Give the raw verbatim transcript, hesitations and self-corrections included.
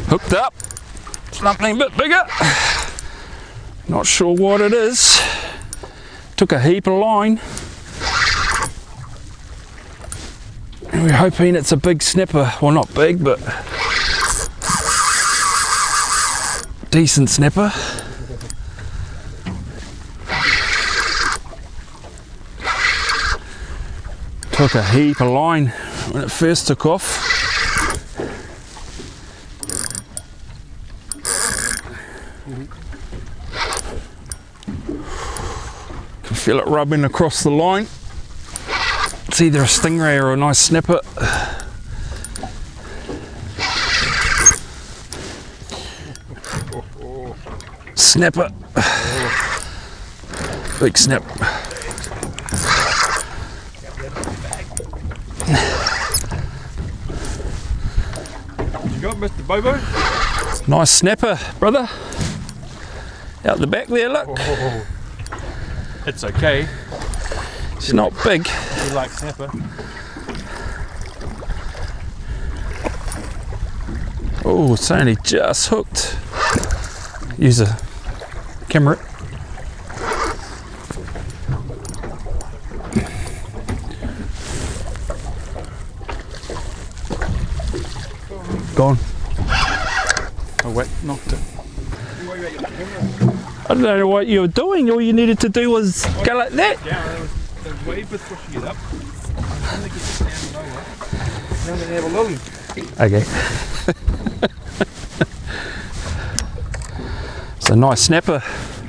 Hooked up, something a bit bigger. Not sure what it is. Took a heap of line. And we're hoping it's a big snapper. Well, not big, but decent snapper. Took a heap of line when it first took off. Can feel it rubbing across the line. It's either a stingray or a nice snapper. Snapper. Big snap. What you got, Mister Bobo? Nice snapper, brother. Out the back there, look. Oh, it's okay. It's not big. You like snapper. Oh, it's only just hooked. Use a camera. Gone. Oh wait, knocked it. I don't know what you were doing. All you needed to do was go like that. Yeah, there was, there was wave was pushing it up. I'm going to get it down lower. Now they have a look. Okay. It's a nice snapper.